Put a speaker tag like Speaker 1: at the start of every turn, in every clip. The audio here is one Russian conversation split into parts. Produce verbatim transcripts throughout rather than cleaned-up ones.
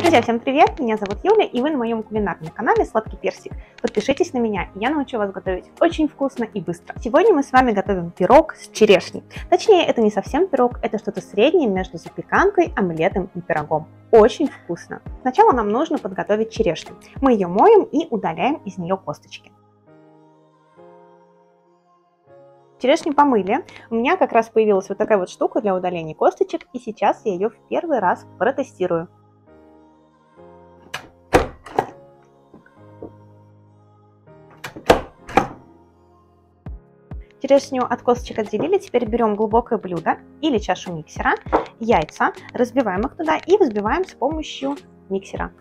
Speaker 1: Друзья, всем привет! Меня зовут Юля, и вы на моем кулинарном канале Сладкий Персик. Подпишитесь на меня, и я научу вас готовить очень вкусно и быстро. Сегодня мы с вами готовим пирог с черешней. Точнее, это не совсем пирог, это что-то среднее между запеканкой, омлетом и пирогом. Очень вкусно. Сначала нам нужно подготовить черешню. Мы ее моем и удаляем из нее косточки. Черешню помыли. У меня как раз появилась вот такая вот штука для удаления косточек, и сейчас я ее в первый раз протестирую. Черешню от косточек отделили, теперь берем глубокое блюдо или чашу миксера, яйца, разбиваем их туда и взбиваем с помощью миксера.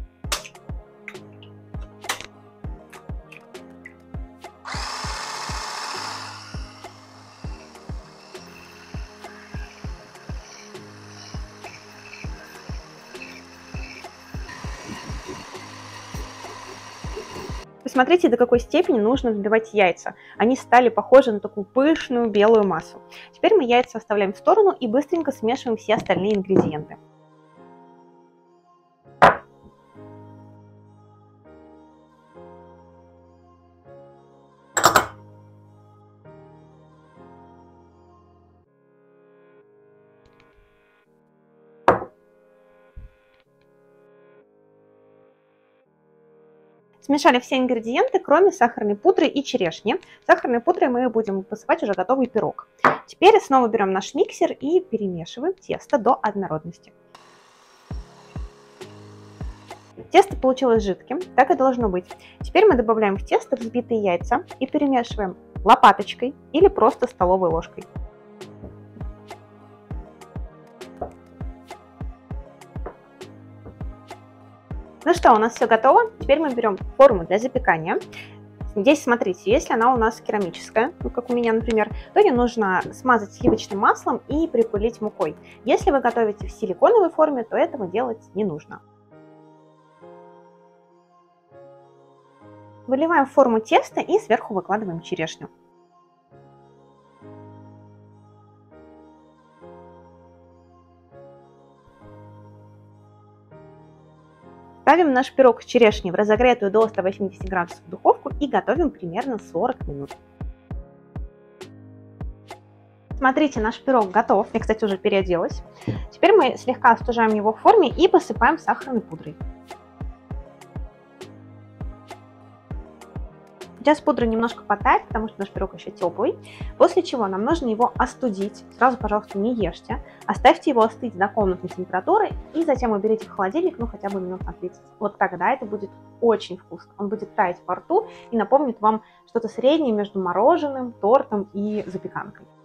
Speaker 1: Посмотрите, до какой степени нужно взбивать яйца. Они стали похожи на такую пышную белую массу. Теперь мы яйца оставляем в сторону и быстренько смешиваем все остальные ингредиенты. Смешали все ингредиенты, кроме сахарной пудры и черешни. Сахарной пудрой мы будем посыпать уже готовый пирог. Теперь снова берем наш миксер и перемешиваем тесто до однородности. Тесто получилось жидким, так и должно быть. Теперь мы добавляем в тесто взбитые яйца и перемешиваем лопаточкой или просто столовой ложкой. Ну что, у нас все готово. Теперь мы берем форму для запекания. Здесь, смотрите, если она у нас керамическая, ну, как у меня, например, то ее нужно смазать сливочным маслом и припылить мукой. Если вы готовите в силиконовой форме, то этого делать не нужно. Выливаем в форму тесто и сверху выкладываем черешню. Ставим наш пирог с черешней в разогретую до ста восьмидесяти градусов духовку и готовим примерно сорок минут. Смотрите, наш пирог готов. Я, кстати, уже переоделась. Теперь мы слегка остужаем его в форме и посыпаем сахарной пудрой. Сейчас пудра немножко потает, потому что наш пирог еще теплый, после чего нам нужно его остудить. Сразу, пожалуйста, не ешьте. Оставьте его остыть до комнатной температуры и затем уберите в холодильник, ну хотя бы минут на тридцать. Вот тогда это будет очень вкусно. Он будет таять во рту и напомнит вам что-то среднее между мороженым, тортом и запеканкой.